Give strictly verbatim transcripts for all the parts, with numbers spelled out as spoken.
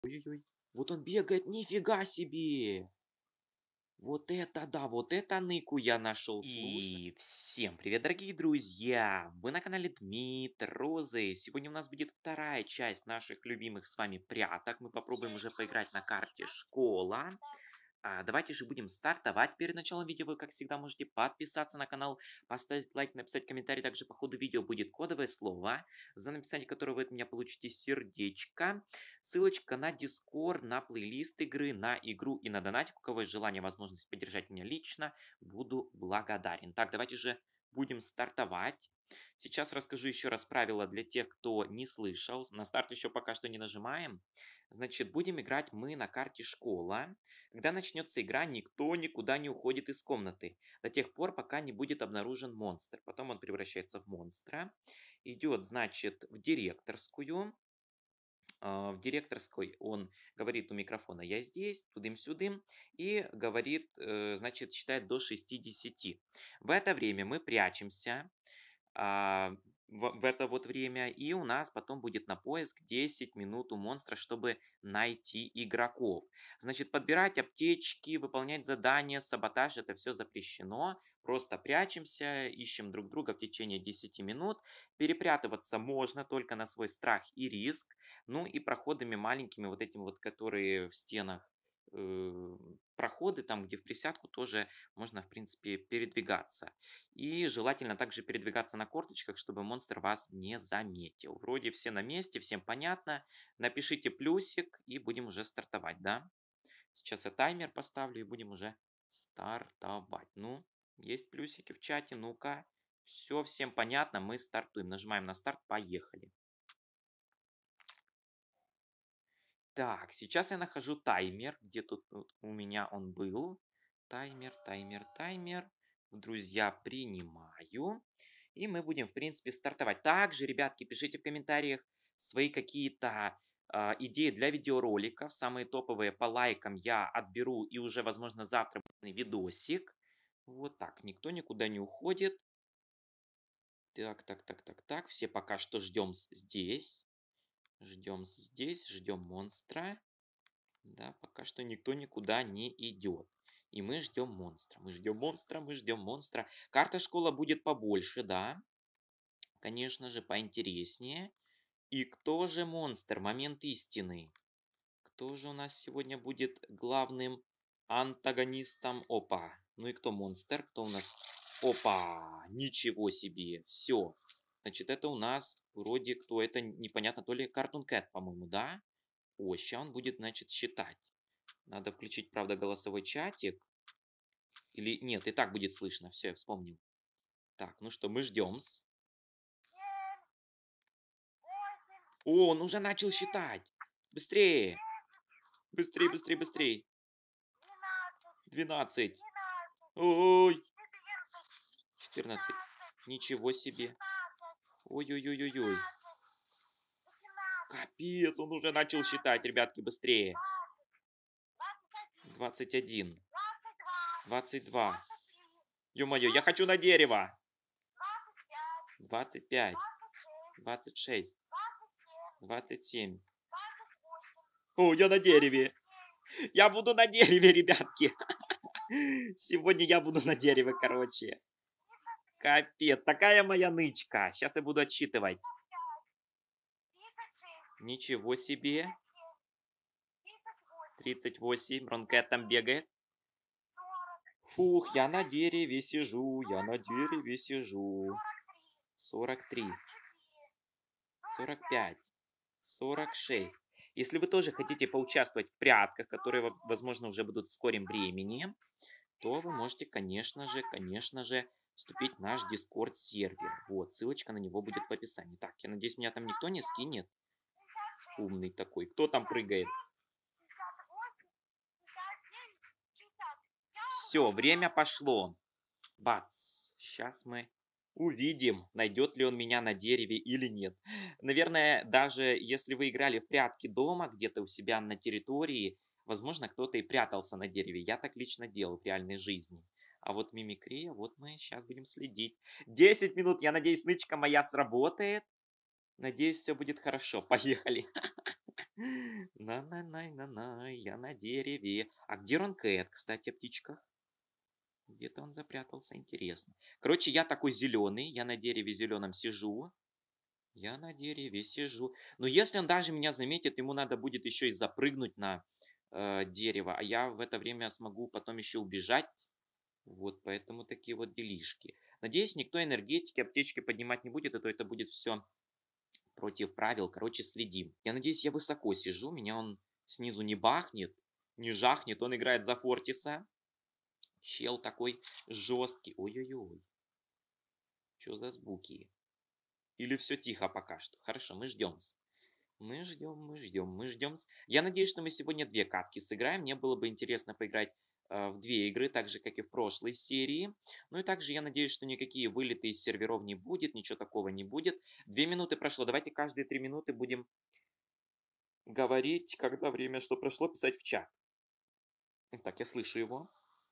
Ой-ой-ой. Вот он бегает, нифига себе! Вот это да, вот это ныку я нашел, слушай. И всем привет, дорогие друзья! Вы на канале Дмитрозы. Сегодня у нас будет вторая часть наших любимых с вами пряток. Мы попробуем уже поиграть на карте школа. А, давайте же будем стартовать. Перед началом видео вы, как всегда, можете подписаться на канал, поставить лайк, написать комментарий. Также по ходу видео будет кодовое слово, за написание которого вы от меня получите сердечко. Ссылочка на Discord, на плейлист игры, на игру и на донатик. У кого есть желание, возможность поддержать меня лично, буду благодарен. Так, давайте же будем стартовать. Сейчас расскажу еще раз правила для тех, кто не слышал. На старт еще пока что не нажимаем. Значит, будем играть мы на карте школа. Когда начнется игра, никто никуда не уходит из комнаты. До тех пор, пока не будет обнаружен монстр. Потом он превращается в монстра. Идет, значит, в директорскую. А, В директорской он говорит у микрофона «я здесь», тудым-сюдым. И говорит, э, значит, считает до шестидесяти. В это время мы прячемся а, в, в это вот время. И у нас потом будет на поиск десять минут у монстра, чтобы найти игроков. Значит, подбирать аптечки, выполнять задания, саботаж — это все запрещено. Просто прячемся, ищем друг друга в течение десяти минут. Перепрятываться можно только на свой страх и риск. Ну и проходами маленькими, вот этими вот, которые в стенах, э, проходы, там, где в присядку, тоже можно, в принципе, передвигаться. И желательно также передвигаться на корточках, чтобы монстр вас не заметил. Вроде все на месте, всем понятно. Напишите плюсик и будем уже стартовать, да? Сейчас я таймер поставлю и будем уже стартовать. Ну, есть плюсики в чате, ну-ка. Все, всем понятно, мы стартуем. Нажимаем на старт, поехали. Так, сейчас я нахожу таймер. Где тут вот у меня он был? Таймер, таймер, таймер. В друзья принимаю. И мы будем, в принципе, стартовать. Также, ребятки, пишите в комментариях свои какие-то а, идеи для видеороликов. Самые топовые по лайкам я отберу. И уже, возможно, завтра будет видосик. Вот так, никто никуда не уходит. Так, так, так, так, так. Все пока что ждем здесь. Ждем здесь, ждем монстра. Да, пока что никто никуда не идет. И мы ждем монстра. Мы ждем монстра, мы ждем монстра. Карта школа будет побольше, да. Конечно же, поинтереснее. И кто же монстр? Момент истины. Кто же у нас сегодня будет главным антагонистом? Опа. Ну и кто монстр? Кто у нас? Опа. Ничего себе. Все. Значит, это у нас вроде кто это, непонятно, то ли Cartoon Cat, по-моему, да? О, сейчас он будет, значит, считать. Надо включить, правда, голосовой чатик. Или нет, и так будет слышно. Все, я вспомнил. Так, ну что, мы ждем. О, он уже начал считать. Быстрее. Быстрее, быстрее, быстрее. Двенадцать. Ой. Четырнадцать. Ничего себе. Ой-ой-ой-ой-ой. Капец, он уже начал считать, ребятки, быстрее. Двадцать один. Двадцать два. Ё-моё, я хочу на дерево. Двадцать пять. Двадцать шесть. Двадцать семь. О, я на дереве. Я буду на дереве, ребятки. Сегодня я буду на дереве, короче. Капец, такая моя нычка. Сейчас я буду отсчитывать. Ничего себе. тридцать восемь. Ронкет там бегает. Фух, я на дереве сижу, я на дереве сижу. сорок три. сорок пять. сорок шесть. Если вы тоже хотите поучаствовать в прятках, которые, возможно, уже будут в скором времени, то вы можете, конечно же, конечно же, вступить в наш Discord сервер. Вот, ссылочка на него будет в описании. Так, я надеюсь, меня там никто не скинет. Умный такой. Кто там прыгает? Все, время пошло. Бац. Сейчас мы увидим, найдет ли он меня на дереве или нет. Наверное, даже если вы играли в прятки дома, где-то у себя на территории, возможно, кто-то и прятался на дереве. Я так лично делал в реальной жизни. А вот мимикрия, вот мы сейчас будем следить. десять минут, я надеюсь, нычка моя сработает. Надеюсь, все будет хорошо. Поехали. На-на-най-на-на, я на дереве. А где Ронкэт, кстати, о птичках? Где-то он запрятался, интересно. Короче, я такой зеленый, я на дереве зеленом сижу. Я на дереве сижу. Но если он даже меня заметит, ему надо будет еще и запрыгнуть на э, дерево, а я в это время смогу потом еще убежать. Вот, поэтому такие вот делишки. Надеюсь, никто энергетики, аптечки поднимать не будет, а то это будет все против правил. Короче, следим. Я надеюсь, я высоко сижу, меня он снизу не бахнет, не жахнет. Он играет за Фортиса. Чел такой жесткий. Ой-ой-ой. Что за звуки? Или все тихо пока что? Хорошо, мы ждем. Мы ждем, мы ждем, мы ждем. Я надеюсь, что мы сегодня две катки сыграем. Мне было бы интересно поиграть э, в две игры, так же, как и в прошлой серии. Ну и также я надеюсь, что никакие вылеты из серверов не будет, ничего такого не будет. Две минуты прошло. Давайте каждые три минуты будем говорить, когда время, что прошло, писать в чат. Так, я слышу его.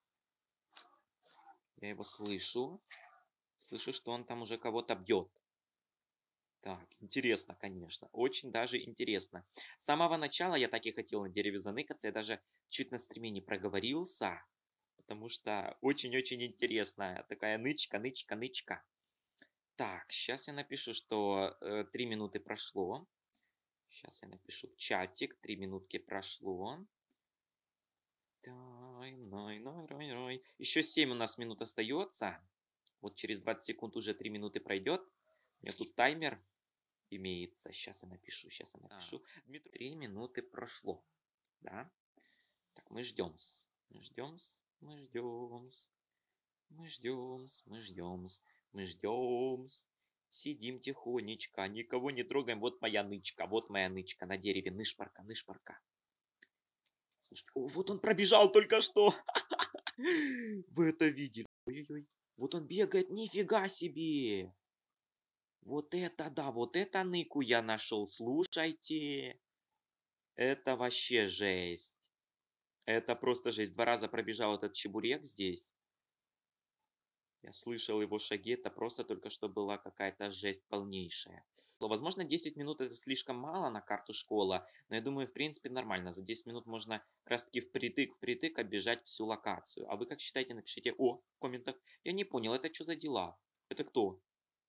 Я его слышу. Слышу, что он там уже кого-то бьет. Так, интересно, конечно. Очень даже интересно. С самого начала я так и хотел на дереве заныкаться. Я даже чуть на стриме не проговорился. Потому что очень-очень интересная такая нычка, нычка, нычка. Так, сейчас я напишу, что э, три минуты прошло. Сейчас я напишу в чатик. Три минутки прошло. Еще семь у нас минут остается. Вот через двадцать секунд уже три минуты пройдет. У меня тут таймер имеется. Сейчас я напишу, сейчас я напишу. Три минуты прошло. Да? Так, мы ждем. Мы ждем. Мы ждем. Мы ждем. Мы ждем. Мы ждем. Сидим тихонечко. Никого не трогаем. Вот моя нычка. Вот моя нычка на дереве. Нышпарка, нышпарка. Слушайте, о, вот он пробежал только что. Вы это видели? Ой-ой-ой. Вот он бегает. Нифига себе. Вот это да, вот это ныку я нашел. Слушайте. Это вообще жесть. Это просто жесть. Два раза пробежал этот чебурек здесь. Я слышал его шаги. Это просто только что была какая-то жесть полнейшая. Возможно, десять минут это слишком мало на карту школа. Но я думаю, в принципе, нормально. За десять минут можно как раз таки впритык-впритык оббежать всю локацию. А вы как считаете, напишите о в комментах. Я не понял, это что за дела? Это кто?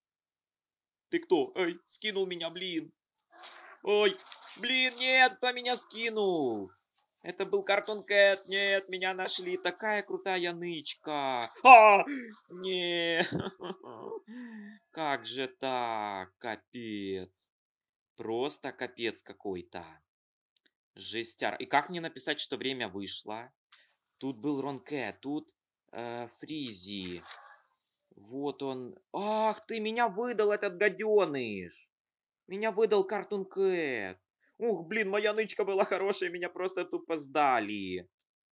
Ты кто? Эй, скинул меня, блин. Ой, блин, нет, кто меня скинул? Это был Cartoon Cat. Нет, меня нашли. Такая крутая нычка. А, не. Как же так? Капец. Просто капец какой-то. Жестяр. И как мне написать, что время вышло? Тут был Ронкэт, тут э, Фризи. Вот он. Ах ты, меня выдал этот гаденыш. Меня выдал Cartoon Cat. Ух, блин, моя нычка была хорошая, меня просто тупо сдали.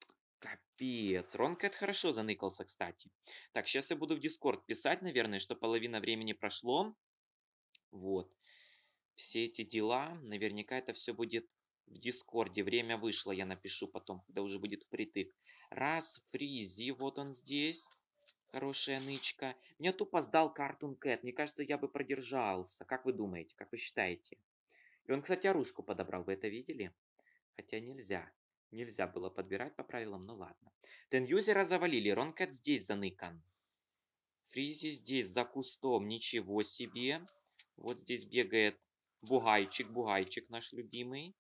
Капец. Ронкэт хорошо заныкался, кстати. Так, сейчас я буду в Discord писать, наверное, что половина времени прошло. Вот. Все эти дела, наверняка это все будет в Дискорде. Время вышло, я напишу потом, когда уже будет впритык. Раз, Фризи, вот он здесь. Хорошая нычка. Меня тупо сдал Cartoon Cat. Мне кажется, я бы продержался. Как вы думаете? Как вы считаете? И он, кстати, оружку подобрал. Вы это видели? Хотя нельзя. Нельзя было подбирать по правилам, ну ладно. Тенюзера завалили. Ронкэт здесь заныкан. Фризи здесь за кустом. Ничего себе. Вот здесь бегает Бугайчик. Бугайчик наш любимый.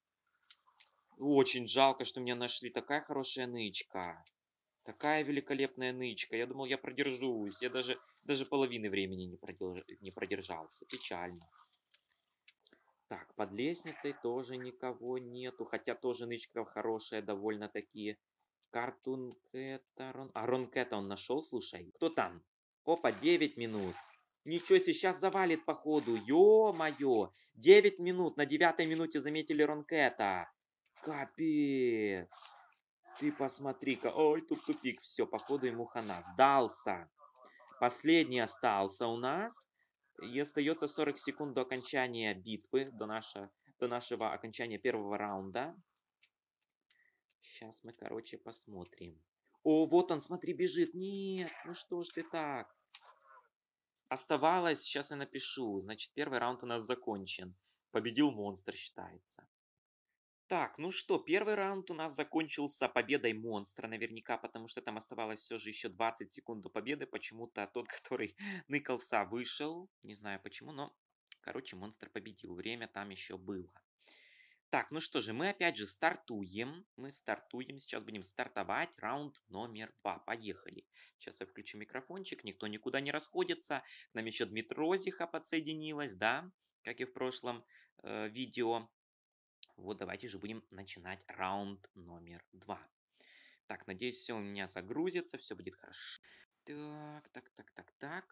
Очень жалко, что меня нашли. Такая хорошая нычка. Такая великолепная нычка. Я думал, я продержусь. Я даже, даже половины времени не, продерж... не продержался. Печально. Так, под лестницей тоже никого нету. Хотя тоже нычка хорошая довольно-таки. Картун Кэта... Рон... А Ронкэта он нашел, слушай. Кто там? Опа, девять минут. Ничего себе, сейчас завалит походу. Ё-моё. девять минут. На девятой минуте заметили Ронкэта. Капец. Ты посмотри-ка. Ой, тут тупик. Все, походу ему хана. Сдался. Последний остался у нас. И остается сорок секунд до окончания битвы. До, наша, до нашего окончания первого раунда. Сейчас мы, короче, посмотрим. О, вот он, смотри, бежит. Нет, ну что ж ты так? Оставалось, сейчас я напишу. Значит, первый раунд у нас закончен. Победил монстр, считается. Так, ну что, первый раунд у нас закончился победой монстра наверняка, потому что там оставалось все же еще двадцать секунд до победы. Почему-то тот, который ныкался, вышел. Не знаю почему, но, короче, монстр победил. Время там еще было. Так, ну что же, мы опять же стартуем. Мы стартуем. Сейчас будем стартовать. Раунд номер два. Поехали. Сейчас я включу микрофончик. Никто никуда не расходится. К нам еще Дмитрозиха подсоединилась, да? Как и в прошлом э, видео. Вот давайте же будем начинать раунд номер два. Так, надеюсь, все у меня загрузится, все будет хорошо. Так, так, так, так, так.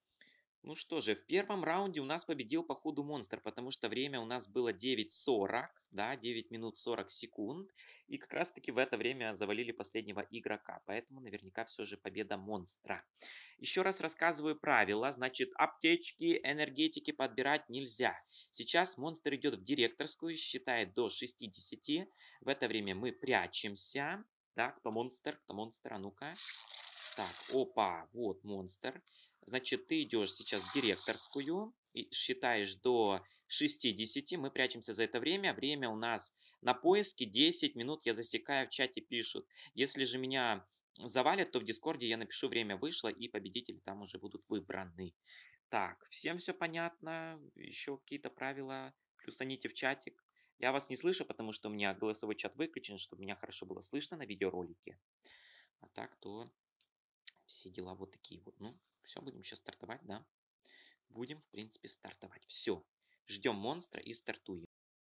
Ну что же, в первом раунде у нас победил по ходу монстр, потому что время у нас было девять сорок, да, девять минут сорок секунд. И как раз таки в это время завалили последнего игрока, поэтому наверняка все же победа монстра. Еще раз рассказываю правила, значит, аптечки, энергетики подбирать нельзя. Сейчас монстр идет в директорскую, считает до шестидесяти. В это время мы прячемся. Да, кто монстр, кто монстр, а ну-ка. Так, опа, вот монстр. Значит, ты идешь сейчас в директорскую и считаешь до шестидесяти. Мы прячемся за это время. Время у нас на поиске десять минут. Я засекаю, в чате пишут. Если же меня завалят, то в Дискорде я напишу время вышло, и победители там уже будут выбраны. Так, всем все понятно? Еще какие-то правила? Плюсаните в чатик. Я вас не слышу, потому что у меня голосовой чат выключен, чтобы меня хорошо было слышно на видеоролике. А так то все дела вот такие вот. Ну, все, будем сейчас стартовать, да? Будем, в принципе, стартовать. Все. Ждем монстра и стартуем.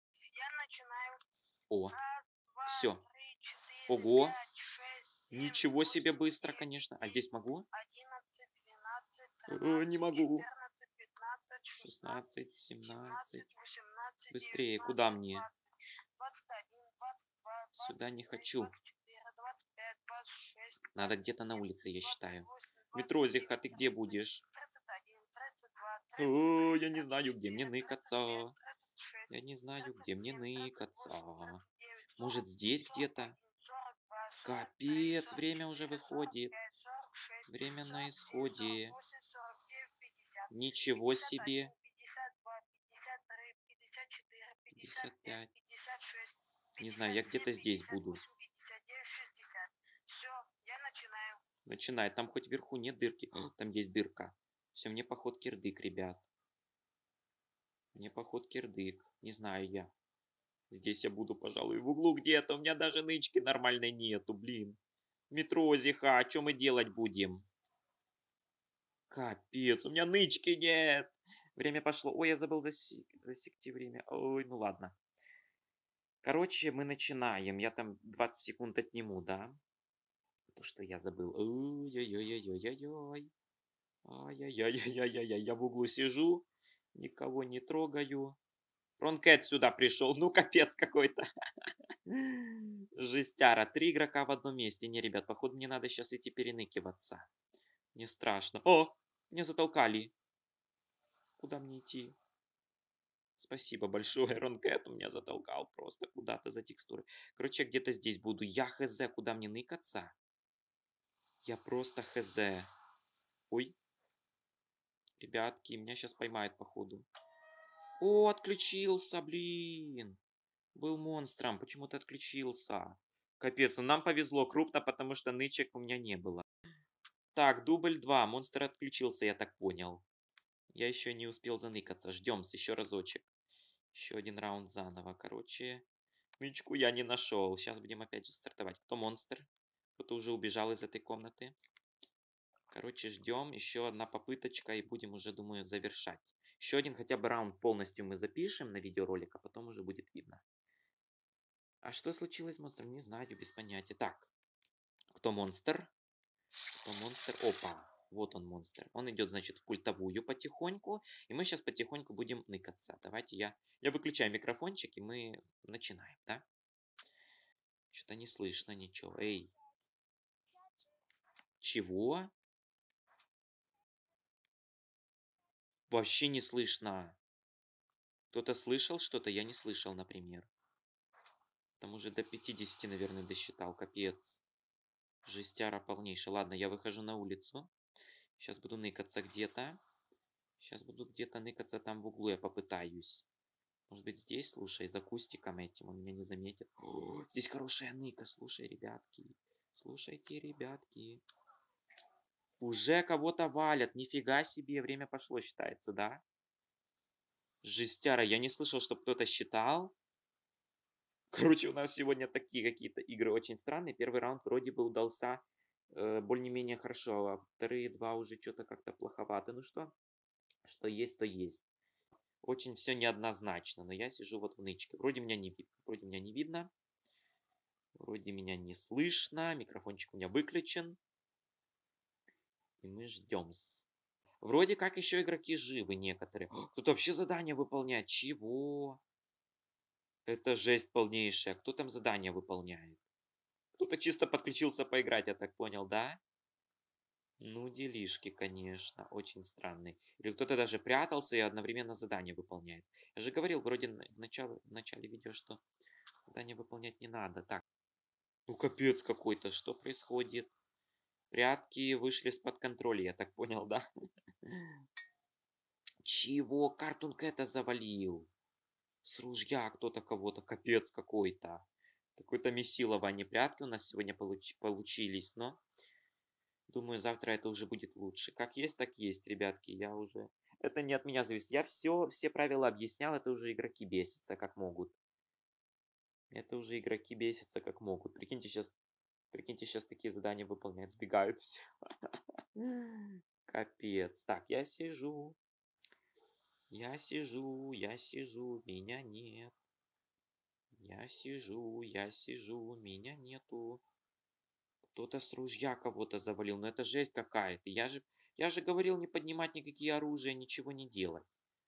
Я начинаю. О, Раз, два, все. три, четыре, Ого. пять, шесть, семь, Ничего себе восемь, быстро, девять, конечно. А здесь могу? одиннадцать, двенадцать, О, не тринадцать, могу. четырнадцать, пятнадцать, шестнадцать, шестнадцать, семнадцать. семнадцать, восемнадцать, Быстрее, куда девятнадцать, мне? двадцать, двадцать один, двадцать два, Сюда двадцать не три, хочу. двадцать четыре, двадцать пять, двадцать шесть, Надо двадцать где-то на семь, улице, я двадцать считаю. восемь, двадцать Метрозиха, девять, ты где будешь? тридцать один, тридцать два, тридцать О, три, я не тридцать знаю, где мне четыре, тридцать пять, ныкаться. тридцать шесть, Я не знаю, тридцать где мне семь, тридцать ныкаться. восемь, тридцать девять, сорок, Может, здесь сорок где-то? один, сорок два, сорок три, Капец, сорок время уже четыре, сорок выходит. пять, сорок шесть, Время на сорок семь, сорок исходе. восемь, сорок девять, пятьдесят, Ничего пятьдесят себе. один, пятьдесят два, пятьдесят три, пятьдесят четыре, пятьдесят пятьдесят пять, пять. пятьдесят шесть, Не знаю, пятьдесят я семь, где-то здесь пятьдесят буду. восемь, пятьдесят девять, шестьдесят. Все, я начинаю. Начинай. Там хоть вверху нет дырки. О, там есть дырка. Все, мне поход кирдык, ребят. Мне поход кирдык. Не знаю я. Здесь я буду, пожалуй, в углу где-то. У меня даже нычки нормальной нету, блин. Метрозиха, а что мы делать будем? Капец, у меня нычки нет. Время пошло. Ой, я забыл засек... засекти время. Ой, ну ладно. Короче, мы начинаем. Я там двадцать секунд отниму, да? То, что я забыл. Ой-ой-ой-ой-ой-ой. Ай-яй-яй-яй-яй-яй. Я в углу сижу. Никого не трогаю. Ронкет сюда пришел. Ну, капец какой-то. Жестяра. Три игрока в одном месте. Не, ребят, походу мне надо сейчас идти переныкиваться. Не страшно. О, меня затолкали. Куда мне идти? Спасибо большое, Ронкет у меня затолкал просто куда-то за текстуры. Короче, я где-то здесь буду. Я хз, куда мне ныкаться? Я просто хз. Ой. Ребятки, меня сейчас поймают, походу. О, отключился, блин. Был монстром, почему-то отключился. Капец, ну нам повезло крупно, потому что нычек у меня не было. Так, дубль два. Монстр отключился, я так понял. Я еще не успел заныкаться. Ждем еще разочек. Еще один раунд заново. Короче, нычку я не нашел. Сейчас будем опять же стартовать. Кто монстр? Кто-то уже убежал из этой комнаты. Короче, ждем. Еще одна попыточка и будем уже, думаю, завершать. Еще один хотя бы раунд полностью мы запишем на видеоролик, а потом уже будет видно. А что случилось с монстром? Не знаю, без понятия. Так, кто монстр? Кто монстр? Опа, вот он монстр. Он идет, значит, в культовую потихоньку. И мы сейчас потихоньку будем ныкаться. Давайте я... Я выключаю микрофончик, и мы начинаем, да? Что-то не слышно ничего. Эй. Чего? Вообще не слышно. Кто-то слышал что-то? Я не слышал, например. Там уже до пятидесяти, наверное, досчитал. Капец. Жестяра полнейшая. Ладно, я выхожу на улицу. Сейчас буду ныкаться где-то. Сейчас буду где-то ныкаться там в углу, я попытаюсь. Может быть, здесь, слушай, за кустиком этим, он меня не заметит. О, здесь хорошая ныка, слушай, ребятки. Слушайте, ребятки. Уже кого-то валят, нифига себе, время пошло, считается, да? Жестяра, я не слышал, чтобы кто-то считал. Короче, у нас сегодня такие какие-то игры очень странные. Первый раунд вроде бы удался э, более-менее хорошо, а вторые два уже что-то как-то плоховато. Ну что, что есть, то есть. Очень все неоднозначно, но я сижу вот в нычке. Вроде меня не видно, вроде меня не видно. Вроде меня не слышно, микрофончик у меня выключен. И мы ждем. Вроде как еще игроки живы некоторые. Кто-то вообще задание выполняет. Чего? Это жесть полнейшая. Кто там задание выполняет? Кто-то чисто подключился поиграть, я так понял, да? Ну, делишки, конечно, очень странные. Или кто-то даже прятался и одновременно задание выполняет. Я же говорил вроде в начале, в начале видео, что задание выполнять не надо. Так, ну капец какой-то, что происходит? Прятки вышли из-под контроля, я так понял, да? Чего? Картун Кэта завалил. С ружья кто-то кого-то, капец какой-то. Какое-то месилово, а не прятки у нас сегодня получ получились, но... Думаю, завтра это уже будет лучше. Как есть, так есть, ребятки. Я уже... Это не от меня зависит. Я все, все правила объяснял, это уже игроки бесятся, как могут. Это уже игроки бесятся, как могут. Прикиньте, сейчас... Прикиньте, сейчас такие задания выполняют, сбегают все. Капец. Так, я сижу. Я сижу, я сижу, меня нет. Я сижу, я сижу, меня нету. Кто-то с ружья кого-то завалил. Но это жесть какая-то. Я же, я же говорил не поднимать никакие оружия, ничего не делать.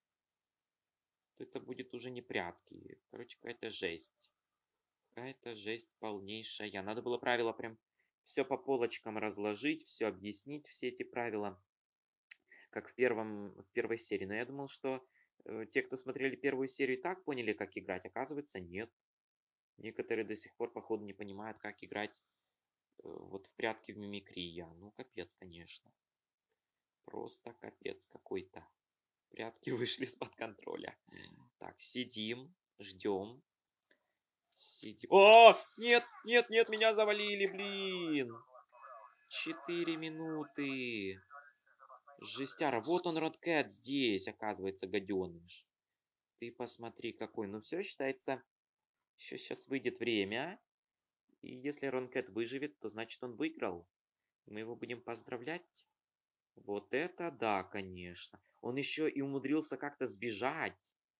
Это будет уже не прятки. Короче, какая-то жесть. Какая-то жесть полнейшая. Надо было правила прям все по полочкам разложить, все объяснить, все эти правила. Как в, первом, в первой серии. Но я думал, что э, те, кто смотрели первую серию, и так поняли, как играть. Оказывается, нет. Некоторые до сих пор, походу, не понимают, как играть э, вот в прятки в мимикрии. Ну, капец, конечно. Просто капец какой-то. Прятки вышли из-под контроля. Так, сидим, ждем. Сидим. О, нет, нет, нет, меня завалили, блин. Четыре минуты. Жестяра. Вот он, Роткэт, здесь, оказывается, гаденыш. Ты посмотри, какой. Ну, все считается. Еще сейчас выйдет время. И если Ронкэт выживет, то значит он выиграл. Мы его будем поздравлять. Вот это да, конечно. Он еще и умудрился как-то сбежать.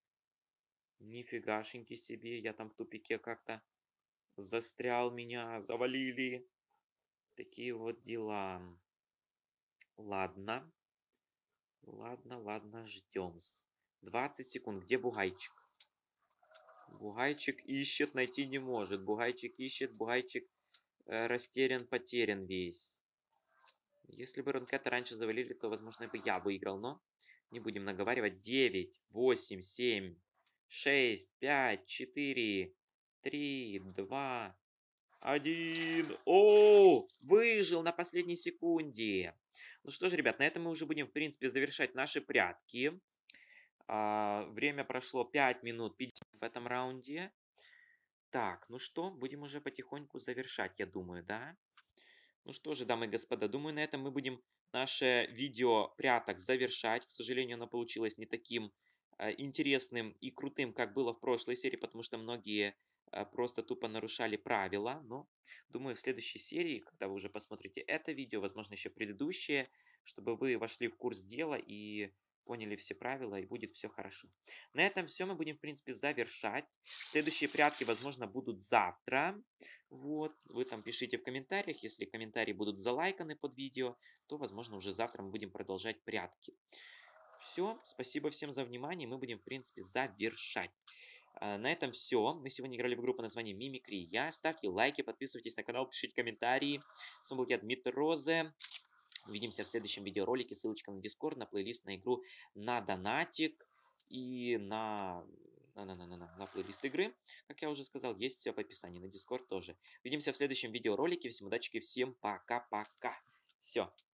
Нифигашеньки себе. Я там в тупике как-то застрял, меня завалили. Такие вот дела. Ладно. Ладно, ладно, ждем. двадцать секунд. Где Бугайчик? Бугайчик ищет, найти не может. Бугайчик ищет, Бугайчик э, растерян, потерян весь. Если бы Ронкета раньше завалили, то, возможно, бы я выиграл, но не будем наговаривать. девять, восемь, семь, шесть, пять, четыре, три, два, один. О, выжил на последней секунде. Ну что ж, ребят, на этом мы уже будем, в принципе, завершать наши прятки. А, время прошло пять минут пятьдесят в этом раунде. Так, ну что, будем уже потихоньку завершать, я думаю, да? Ну что же, дамы и господа, думаю, на этом мы будем наше видео пряток завершать. К сожалению, оно получилось не таким э, интересным и крутым, как было в прошлой серии, потому что многие э, просто тупо нарушали правила. Но, думаю, в следующей серии, когда вы уже посмотрите это видео, возможно, еще предыдущее, чтобы вы вошли в курс дела и поняли все правила, и будет все хорошо. На этом все мы будем, в принципе, завершать. Следующие прятки, возможно, будут завтра. Вот, вы там пишите в комментариях, если комментарии будут залайканы под видео, то, возможно, уже завтра мы будем продолжать прятки. Все, спасибо всем за внимание, мы будем, в принципе, завершать. А, на этом все. Мы сегодня играли в игру под названием Мимикрия. Ставьте лайки, подписывайтесь на канал, пишите комментарии. С вами был я, Дмитрий Розе. Увидимся в следующем видеоролике. Ссылочка на Discord, на плейлист, на игру, на донатик и на... На, на, на, на, на, на плейлист игры, как я уже сказал, есть все в описании, на Discord тоже. Увидимся в следующем видеоролике. Всем удачи, всем пока-пока. Все.